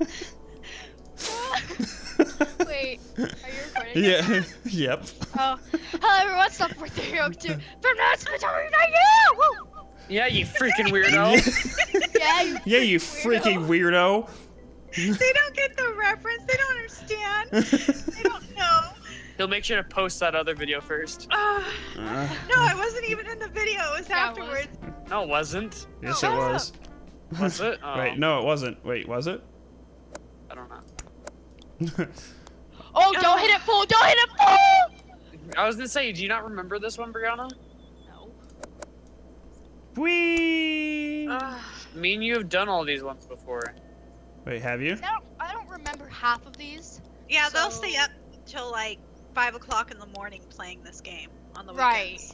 Wait, are you recording? Yeah. Yep. Oh, hello everyone, stop for 302 from Nats Majority Night. Woo! Yeah, you freaking weirdo. Yeah, You freaking weirdo. They don't get the reference. They don't understand. They don't know. He'll make sure to post that other video first. No, I wasn't even in the video. It was Yeah, it afterwards. No, it wasn't. Yes, it was. Was it? Oh, Wait, no, it wasn't. Wait, was it? I don't know. Oh, don't hit it full! Don't hit it full! I was gonna say, do you not remember this one, Brianna? No. Whee! Me and you have done all these ones before. Wait, have you? I don't remember half of these. Yeah, they'll So- stay up till like 5 o'clock in the morning playing this game on the Right. weekends.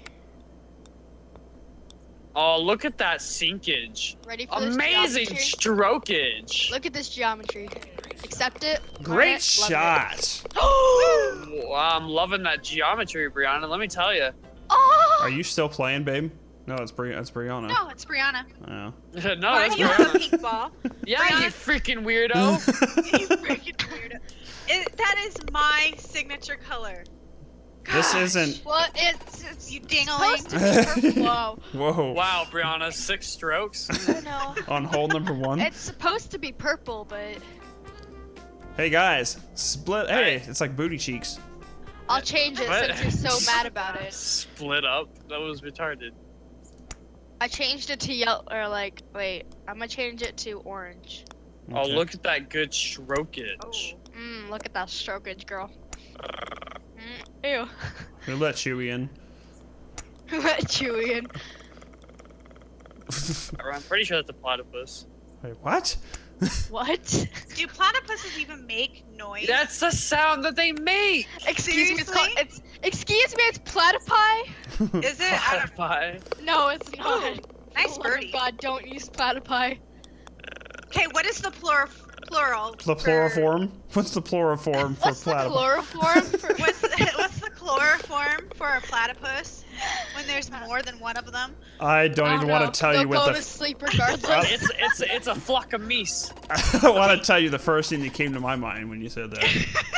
Oh, look at that sinkage. Ready for this Amazing geometry? strokage. Look at this geometry. Accept it. Great Love it. shot. Wow, I'm loving that geometry, Brianna. Let me tell you. Oh! Are you still playing, babe? No, it's Brianna. No, it's Brianna. Oh. No, Why that's do you have a Brianna. pink ball? Yeah, Brianna? you freaking weirdo. You freaking weirdo. That is my signature color. This Gosh. isn't. Well, it's You dingling. supposed to be purple. Whoa. Whoa. Wow, Brianna, 6 strokes. I know. On hole number 1. It's supposed to be purple, but Hey guys, split. Hey, it's like booty cheeks. I'll change it What? since you're so mad about it. Split up? That was retarded. I changed it to yellow, or like, wait, I'm gonna change it to orange. Oh, Okay. look at that good strokage. Look at that strokage, girl. Ew. We let Chewie in. Let Chewie in. I'm pretty sure that's a platypus. Wait, what? What? Do platypuses even make noise? That's the sound that they make! Excuse me, Seriously? excuse me, it's platypi? Is it? I don't- Platypi. No, it's not. Ooh, nice Oh my birdie. God, don't use platypi. Okay, what is the plural? The chloroform? What's the chloroform for What's the platypus? chloroform for? What's the chloroform for a platypus? When there's more than one of them? I don't even want to tell They'll you what go the. to sleep regardless. It's a flock of meese. I don't want to tell you the first thing that came to my mind when you said that.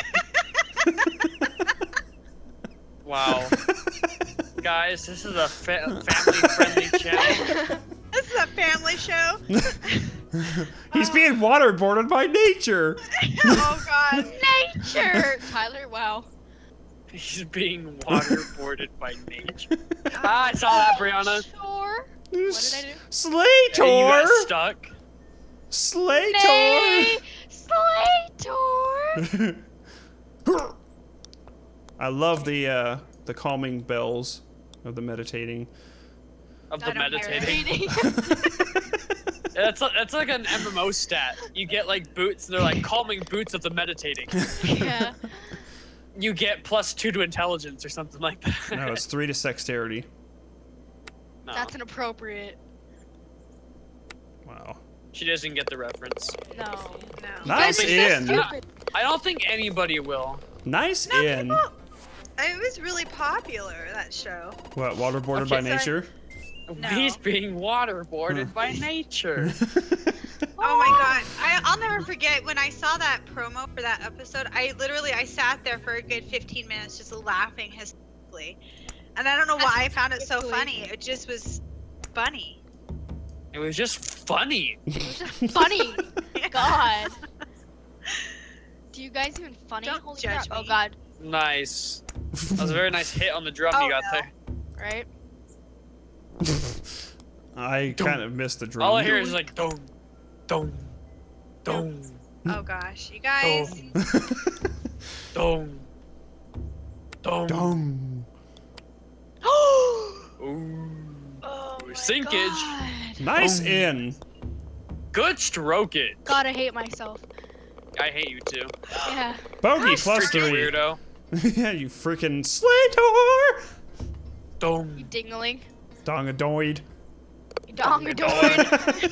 Wow. Guys, this is a family-friendly channel. This is a family show. He's being waterboarded by nature. Oh God. Nature! Tyler, wow. He's being waterboarded by nature. Ah, I saw that, Brianna. Sure. What did I do? Slator. Hey, you got stuck. Slator. Nay! Slator! I love the calming bells of the meditating. Of I the don't hear it. meditating. That's like an MMO stat. You get like boots, and they're like calming boots of the meditating. Yeah. You get +2 to intelligence or something like that. No, it's 3 to dexterity. No, That's inappropriate. Wow. she doesn't get the reference. No. No. Nice Guys, you're so in. stupid. I don't think anybody will. Nice No, in. people- It was really popular, that show. What? Waterboarded Okay, by sorry. nature? No. He's being waterboarded by nature. Oh my God. I'll never forget when I saw that promo for that episode. I sat there for a good 15 minutes just laughing hysterically. And I don't know why I found it so funny. It just was funny. It was just funny. It was just funny. God. Do you guys even funny? Don't Holy judge crap. Oh me. God. Nice. That was a very nice hit on the drum Oh, you got no. there. Right? I kind of missed the drum. All I hear is like dong, dong, dong, Oh gosh. You guys. dong, dong, dong. Dong. Ooh. Oh my Sinkage. God. Nice Dong. in. Good stroke it. God, I hate myself. I hate you too. Yeah. Bogey plus Freaking 3. weirdo. Yeah, you freaking Slator. You Dong. dingling. Dongadoid. You dongadoid.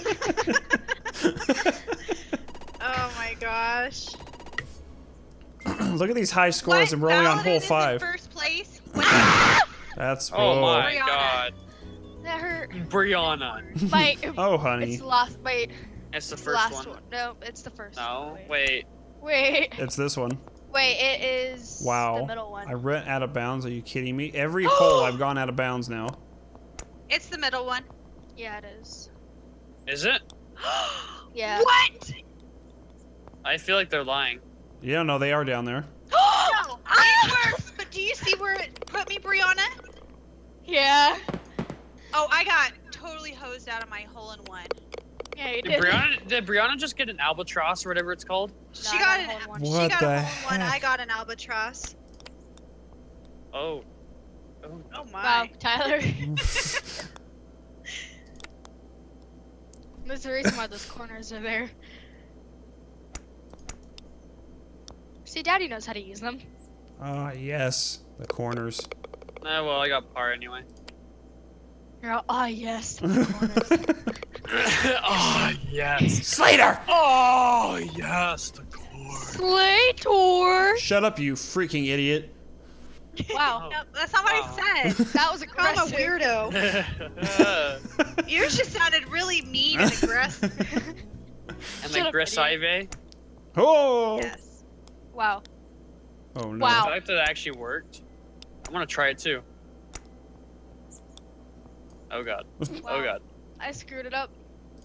Oh my gosh. Look at these high scores, and we're only on hole Paladin is in 5. first place. That's Oh whoa. my Brianna. God. That hurt. Brianna. My, Oh, honey. it's lost. Wait. It's the The first last one. No, it's the first No, one. wait. Wait. It's this one. Wait, it is Wow. the middle one. I went out of bounds. Are you kidding me? Every hole I've gone out of bounds now. It's the middle one. Yeah, it is. Is it? Yeah. What? I feel like they're lying. Yeah, no, they are down there. No, I'm worse. But do you see where it put me, Brianna? Yeah. Oh, I got totally hosed out of my hole in one. Yeah, you Did did. Brianna just get an albatross or whatever it's called? She No, got I an. got a hole in one. She What got the a hole in one. I heck? got an albatross. Oh. Oh no. Oh my. Wow, Tyler. There's a reason why those corners are there. See, Daddy knows how to use them. Ah, yes. The corners. Well, I got par anyway. You're all, oh yes, the corners. Oh, yes. Slater! Oh, yes, the core. Slator! Shut up, you freaking idiot. Wow, No, that's not what I said. that was I'm a aggressive. weirdo. Yours just sounded really mean and aggressive. And Shut up, aggressive. Oh! Yes. Wow. Oh, no. Wow. The fact that it actually worked. I want to try it too. Oh god. Oh Wow. god. I screwed it up.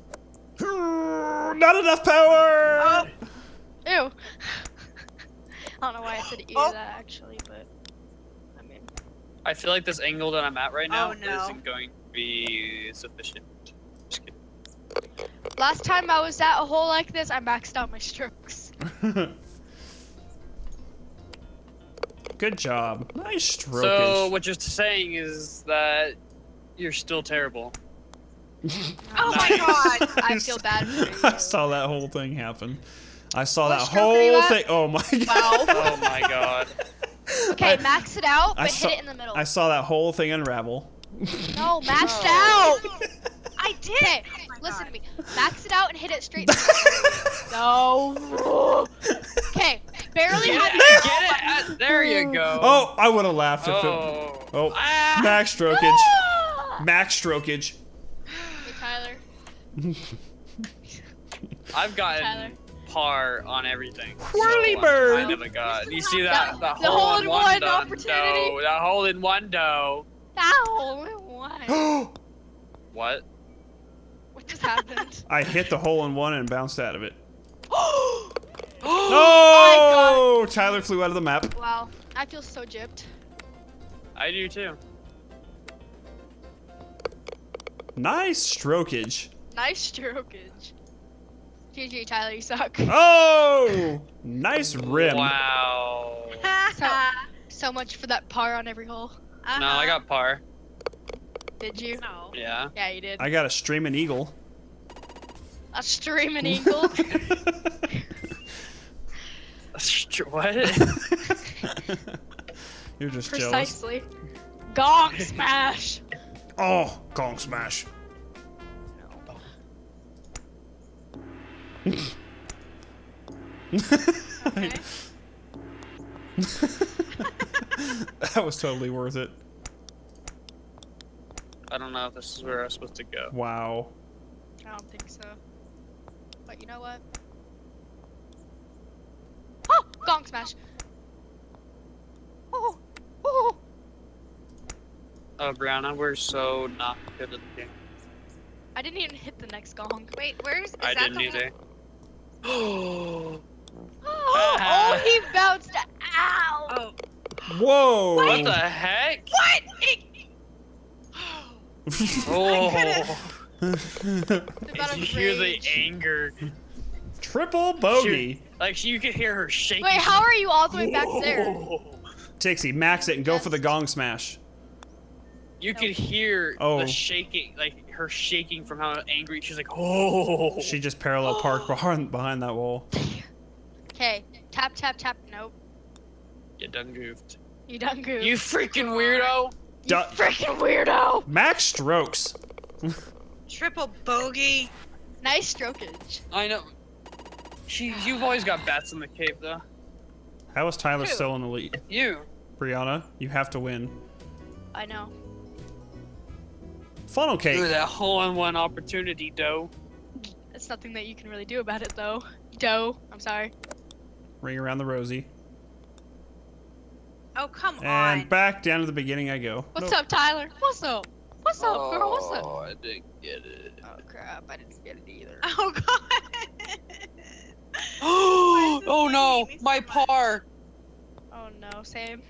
Not enough power! Oh, Ew. I don't know why I said ew Oh. that actually, but I mean, I feel like this angle that I'm at right now Oh, no. isn't going to be sufficient. Just kidding. last time I was at a hole like this, I maxed out my strokes. Good job. Nice strokage. So what you're saying is that you're still terrible. oh my god. I feel bad for I you. saw that whole thing happen. I saw What that stroke are you whole at? thing. Oh my god. Wow. Oh my god. Okay, I- max it out, I but saw- hit it in the middle. I saw that whole thing unravel. No, max it No. out. I did. Okay, Oh my listen God. to me. Max it out and hit it straight. In the middle. No. Okay, barely Get had it, get it. There you go. Oh, I would have laughed if it. Oh. Oh, Ah. max strokage. Max strokage. Hey, Tyler. I've gotten Tyler. par on everything. Whirly so bird. I'm kind of a god. You see that? That- The the hole in one done, opportunity. dough. That hole in one dough. Ow, why? What? What just happened? I hit the hole in one and bounced out of it. Oh Oh! Tyler flew out of the map. Wow, I feel so gypped. I do too. Nice strokage. Nice strokage. GG, Tyler, you suck. Oh! Nice rim. Wow. So much for that par on every hole. No, I got par. Did you? No. Yeah. Yeah, you did. I got a streaming eagle. A streaming eagle. What? You're just jealous. Precisely. Gong smash. Oh, gong smash. Okay. That was totally worth it. I don't know if this is where I was supposed to go. Wow. I don't think so. But you know what? Oh, gong smash. Oh, oh. Oh, Brianna, we're so not good at the game. I didn't even hit the next gong. Wait, where's is I that didn't the either. Oh, oh, he bounced out. Oh. Whoa! What the heck? What? Oh, The amount you of hear the rage. anger. Triple bogey. Like you could hear her shaking. Wait, how are you all the way back there? Whoa. Tixie, max it and go for the gong smash. You could hear Oh. the shaking, like her shaking from how angry she's like, oh. She just parallel parked behind that wall. Okay, tap, tap, tap. Nope. You done goofed. You done goofed. You freaking weirdo. You freaking weirdo. Max strokes. Triple bogey. Nice strokage. I know. You've always got bats in the cave, though. How is Tyler Who? still in the lead? You. Brianna, you have to win. I know. Funnel Ooh, cake. that hole-in-one opportunity, dough. That's nothing that you can really do about it, though. Doe, I'm sorry. Ring around the rosy. Oh, come And on. back down to the beginning I go. What's Nope. up, Tyler? What's up? What's up, girl? What's up? Oh, I didn't get it. Oh crap! I didn't get it either. Oh, God. Oh no, hate me so my much? par. Oh no, same.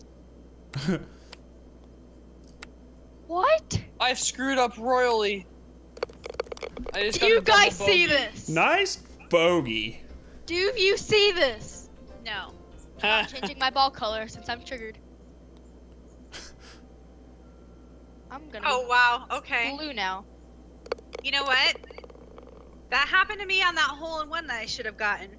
What? I've screwed up royally. I just Do got you a double guys see bogey. this? Nice bogey. Do you see this? No. I'm changing my ball color since I'm triggered. I'm gonna Oh, wow. Okay. be blue now. You know what? That happened to me on that hole-in-one that I should have gotten.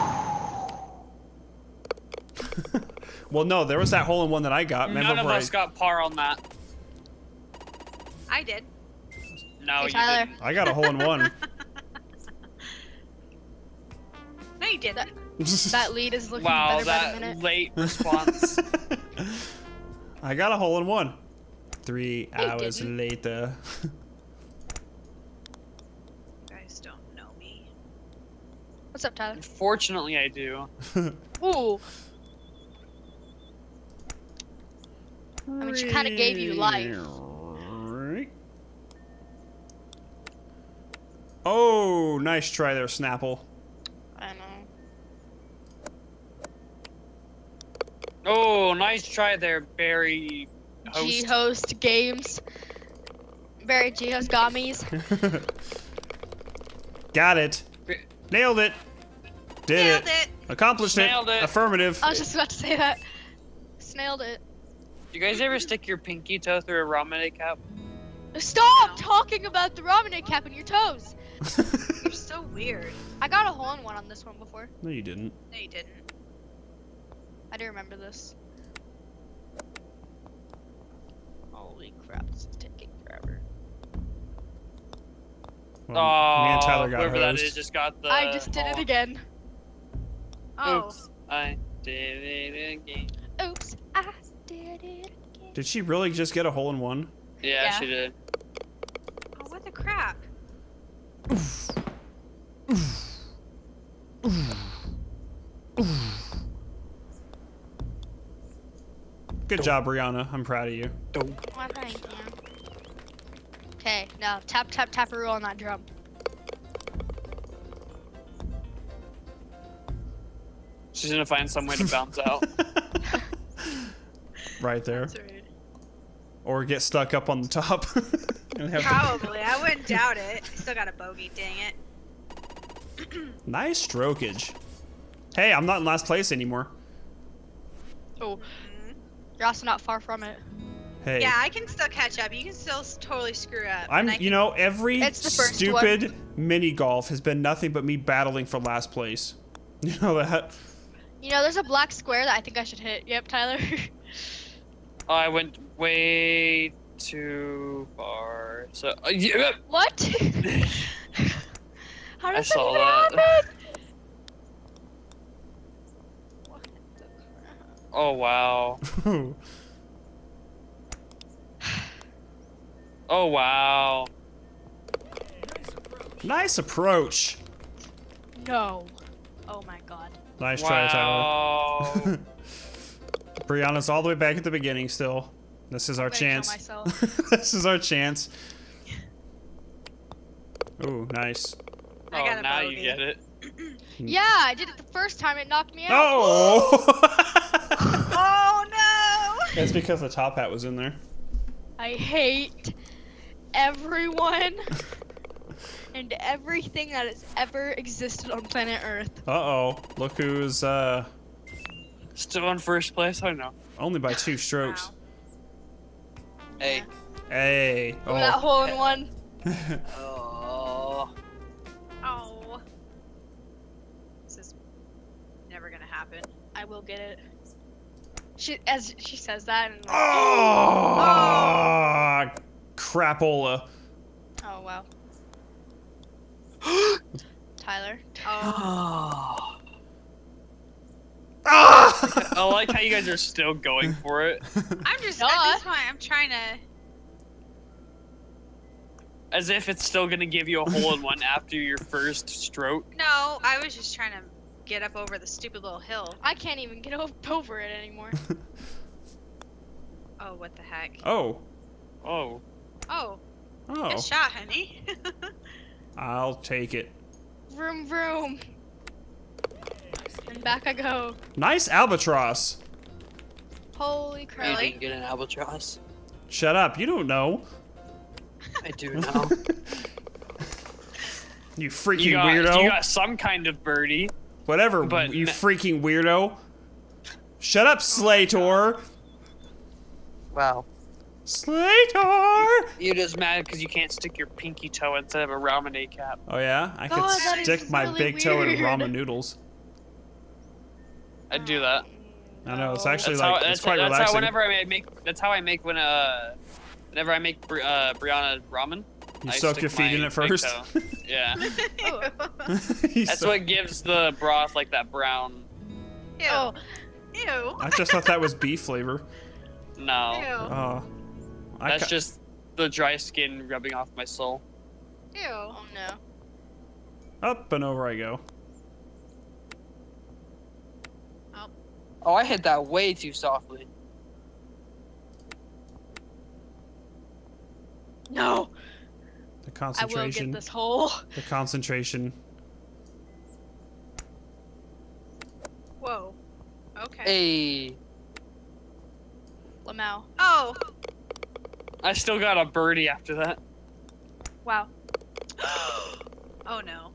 Well, no, there was that hole in one that I got. Remember None of where us got par on that. I did. No, Hey, you Tyler. didn't. I got a hole in one. No, you didn't. That lead is looking Wow, better by the that minute. late response. I got a hole in one. 3 Hey, hours didn't. later. You guys don't know me. What's up, Tyler? Unfortunately, I do. Ooh. I mean, she kind of gave you life. Oh, nice try there, Snapple. I know. Oh, nice try there, Barry. Host. G-host games. Barry G-host gummies. Got it. Nailed it. Did Nailed it. it. Accomplished Nailed it. Affirmative. I was just about to say that. Snailed it. You guys ever stick your pinky toe through a ramen cap? Stop No. talking about the ramen cap in your toes. You're so weird. I got a hole in one on this one before. No, you didn't. No, you didn't. I do remember this. Holy crap, this is taking forever. Well, Oh, me and Tyler got whoever that hosed. is just got the. I just did it again. Oh. Oops, I did it again. Oops, I did it again. Did she really just get a hole in one? Yeah, Yeah. she did. Oh, what the crap? Good job, Brianna. I'm proud of you. Why thank you. Okay, now tap tap taparoo on that drum. She's gonna find some way to bounce out. Right there. That's rude. Or get stuck up on the top. And have to- Probably. I wouldn't doubt it. I still got a bogey, dang it. Nice strokage. Hey, I'm not in last place anymore. Oh, Mhm. you're also not far from it. Hey. Yeah, I can still catch up. You can still totally screw up. I'm, and I you can- know, every It's the first stupid mini golf has been nothing but me battling for last place. You know that? You know, there's a black square that I think I should hit. Yep, Tyler. I went way too far. So yeah. What? How I does saw that that. even happen? What the crap? Oh wow. Oh wow. Nice approach. No. Oh my god. Nice try, Tyler. Wow. Brianna's all the way back at the beginning still. This is our I'm gonna kill chance. myself. This is our chance. Ooh, nice. I Oh, got a now bogey. you get it. Yeah, I did it the first time. It knocked me out. Oh! Oh no! It's because the top hat was in there. I hate everyone and everything that has ever existed on planet Earth. Uh-oh. Look who's, Still in first place. I know. only by 2 strokes. Hey. Hey. Oh, that hole in one. Oh. Oh. This is never gonna happen. I will get it. As she says that. And Oh! Crapola. oh wow. Tyler. Oh. Ah! I like how you guys are still going for it. I'm just Duh. at this point. I'm trying to. As if it's still gonna give you a hole-in-one after your first stroke. No, I was just trying to get up over the stupid little hill. I can't even get over it anymore. Oh, what the heck? Oh. Oh. Oh, Oh. good shot, honey. I'll take it. Vroom vroom. And back I go. Nice albatross. Holy You crap. didn't get an albatross. Shut up. You don't know. I do know. You freaking weirdo. You got some kind of birdie. Whatever, but you freaking weirdo. Shut up, Slator. Wow. Slator! You're just mad because you can't stick your pinky toe instead of a ramen cap. Oh yeah? I could God, that stick is my really big toe in weird. ramen noodles. I'd do that. I know, it's actually That's like, how, it's quite that's relaxing. how whenever I make. That's how I make whenever I make Brianna ramen. You I soak stick your feet in my it first? big toe. Yeah. You That's soak- what gives the broth like that brown. Ew. Oh, Ew. I just thought that was beef flavor. No. Ew. Oh. That's just the dry skin rubbing off my soul. Ew. oh no. Up and over I go. Oh, I hit that way too softly. No. The I will concentration. get this hole. The concentration. Whoa. Okay. Hey. Lamau. Oh. I still got a birdie after that. Wow. Oh no.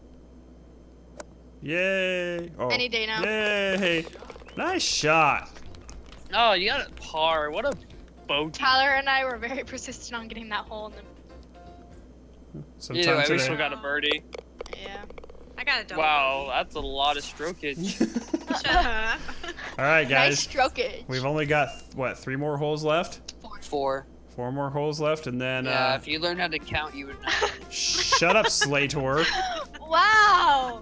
Yay! Oh. Any day now. Yay! Nice shot. Oh, you got a par. What a bogey. Tyler and I were very persistent on getting that hole in the. Sometime Yeah, we today. still got a birdie. Yeah. I got a double. Wow, that's a lot of strokeage. Shut up. All right, guys. Nice strokeage. We've only got what, 3 more holes left? 4. 4 more holes left, and then Yeah, if you learn how to count, you would know. shut up, Slator. Wow.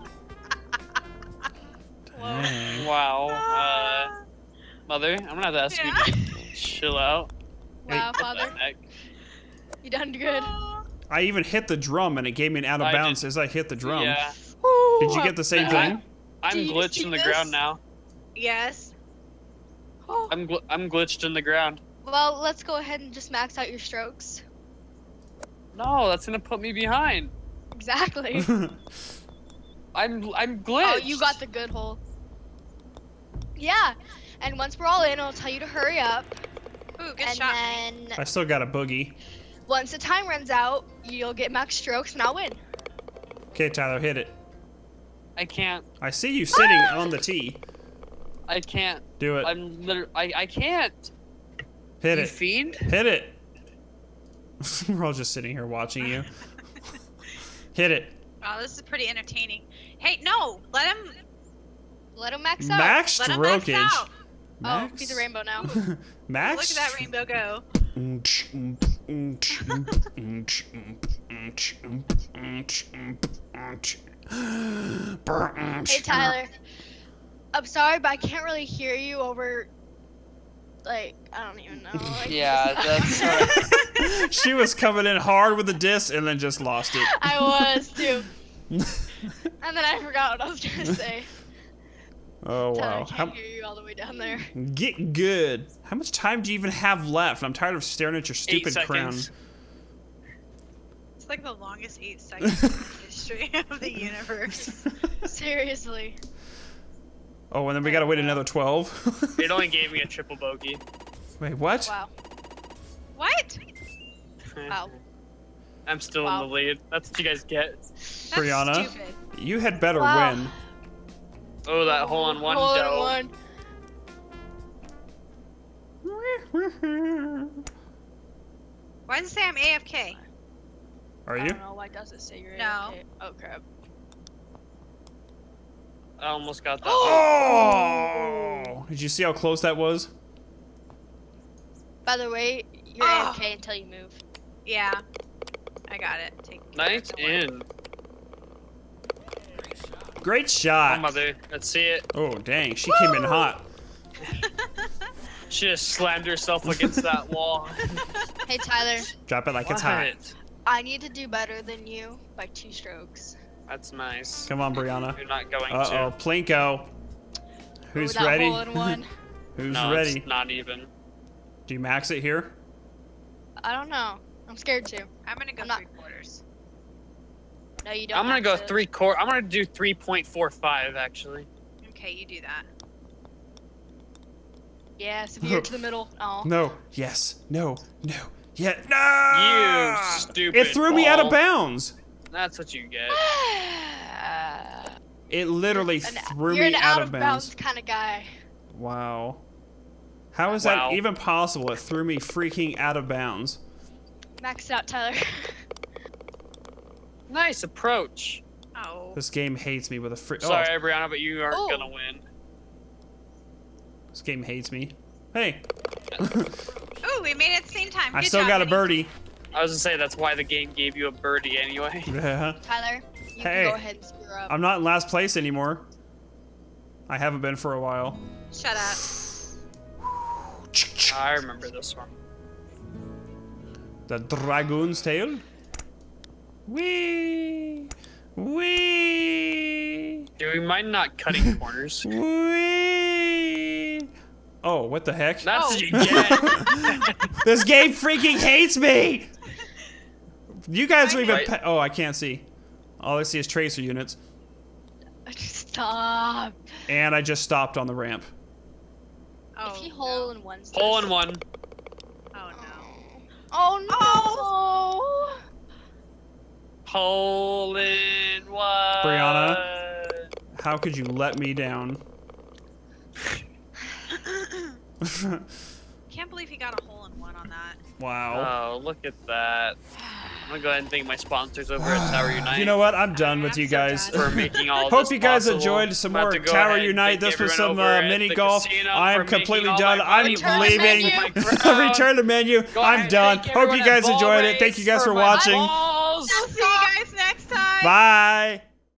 Dang. Wow. Mother, I'm gonna have to ask you to chill out. Wow, Father. You done good. I even hit the drum, and it gave me an out of I bounds did- as I hit the drum. Yeah. Did you get the same thing? I'm Do you glitched see in the this? ground now. Yes. Oh. I'm glitched in the ground. Well, let's go ahead and just max out your strokes. No, that's gonna put me behind. Exactly. I'm glitched. Oh, you got the good hole. Yeah. And once we're all in, I'll tell you to hurry up. Ooh, good And shot. then I still got a boogie. once the time runs out, you'll get max strokes and I'll win. Okay, Tyler, hit it. I can't. I see you sitting on the tee. I can't. Do it. I'm literally. I can't. Hit You it. fiend. Hit it. We're all just sitting here watching you. Hit it. Wow, this is pretty entertaining. Hey, no, let him Max out. Max let him max strokeage. out. Oh, be the rainbow now. Max. Look at that rainbow go. Hey Tyler, I'm sorry, but I can't really hear you over. Like, I don't even know. Like, Yeah, that's. She was coming in hard with the disc and then just lost it. I was too. And then I forgot what I was gonna say. Oh Tyler, wow. I can't hear you all the way down there. Get good. How much time do you even have left? I'm tired of staring at your 8 stupid crown. seconds. It's like the longest 8 seconds in the history of the universe. Seriously. Oh, and then we gotta wait another 12. It only gave me a triple bogey. Wait, what? Wow. What? Wow. I'm still Wow. in the lead. That's what you guys get. That's Brianna? stupid. You had better Wow. win. Oh, that hole in one Hole in dough. one. Why does it say I'm AFK? Are I you? don't know. Why does it say you're No. AFK? Oh crap. I almost got that. Oh! Did you see how close that was? By the way, you're Oh. AFK until you move. Yeah. I got it. Nice in. Great Oh, shot. mother. Let's see it. Oh, dang. She came in hot. She just slammed herself against that wall. Hey Tyler, Drop it like it's hot. What? I need to do better than you by 2 strokes. That's nice. Come on, Brianna. You're not going Uh-oh, to. Plinko. Who's that ready? hole in one. Who's No, ready? it's not even. Do you max it here? I don't know. I'm scared to. I'm gonna go I'm not- 3/4. No, you don't. I'm gonna have go to. 3/4. I'm gonna do 3.45 actually. Okay, you do that. Yeah, severe to the middle. Oh. No. Yes. No. No. Yeah. No. You stupid. It threw me out of ball. bounds. That's what you get. It literally threw You're me an out of bounds. kind of guy. Wow. How is Wow. that even possible? It threw me freaking out of bounds. Max it out, Tyler. Nice approach. Oh. This game hates me with a freak. Sorry, Brianna, but you aren't Oh. gonna win. This game hates me. Hey, Ooh, we made it at the same time. I Good still job, got a Vinny. birdie. I was gonna say that's why the game gave you a birdie anyway. Tyler, you Hey. can go ahead and screw up. I'm not in last place anymore. I haven't been for a while. Shut up. I remember this one. The Dragoon's Tail. Wee! Wee! Do we mind not cutting corners? Wee! Oh, what the heck? That's Oh. what you get. This game freaking hates me! You guys are even. Right. Oh, I can't see. All I see is tracer units. Stop. And I just stopped on the ramp. Oh, if you no. hole in one. Hole in one. Oh no. Oh no. Hole in one. Brianna? How could you let me down? Can't believe he got a hole in one on that. Wow. Oh, look at that. I'm gonna go ahead and thank my sponsors over at Tower Unite You know what? I'm done with I'm you so guys. done. for making all Hope this you guys possible. enjoyed some I'm about more to go Tower ahead and Unite. thank This was everyone some over at mini the golf. casino I'm for completely making all done. my I'm money. Return leaving. My crowd. Return the menu. Go ahead I'm and done. thank Hope you everyone guys at Ball enjoyed it. Race Thank you guys for my watching. balls. I'll see you guys next time. Bye.